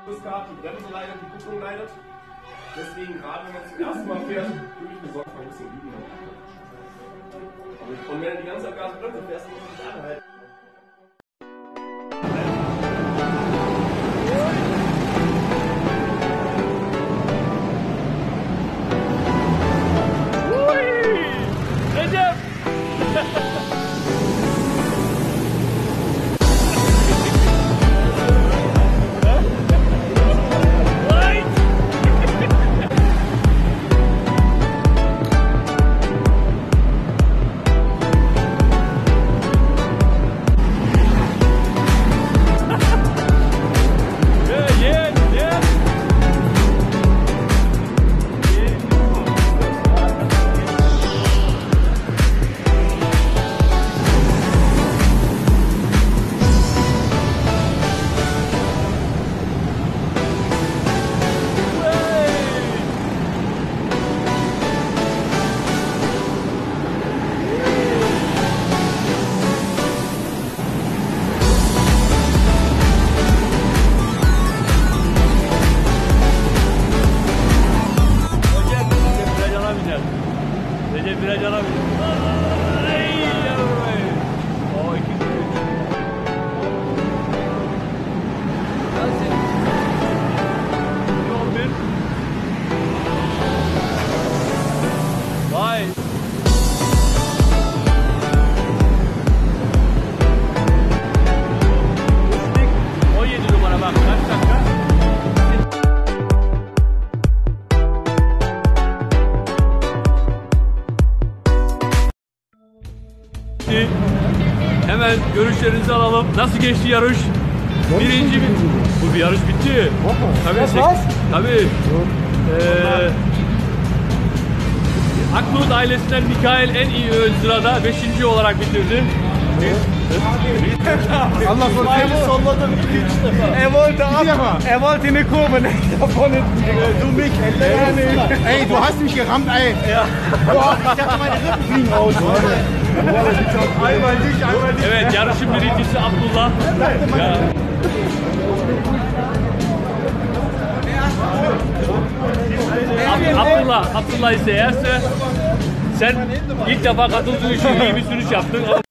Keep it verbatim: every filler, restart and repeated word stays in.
Die Bremse leidet, die Kupplung leidet. Deswegen, gerade wenn man zum ersten Mal fährt, wirklich besorgt mal ein bisschen üben. Und wenn du die ganze Zeit Gas und Bremse fährst, musst du dich anhalten. Recep biraz yana bir. Ay yavrum ay. O iki üç. Nasıl? on bir. Vay. on yedi numara bak kaç dakika? Hemen görüşlerinizi alalım. Nasıl geçti yarış? Birinci mi? Bu bir yarış bitti. Tabii. Tabii. Ee, Akbulut ailesinden Mikail en iyi ön sırada beşinci olarak bitirdi. Allah korusun. Solladım iki üç defa. Er wollte ab, er wollte in die Kurve, ne? Vorne, du mich, yani. Ey, du hast mich gerammt, ey. Ja. Boah, ich dachte, meine Rippen fliegen raus. Einmal nicht, einmal nicht. Evet, yarışın birincisi Abdullah. Ya. Ab Abdullah, Abdullah ise erste. Sen ilk defa katıldığın için iyi bir sürüş yaptın ama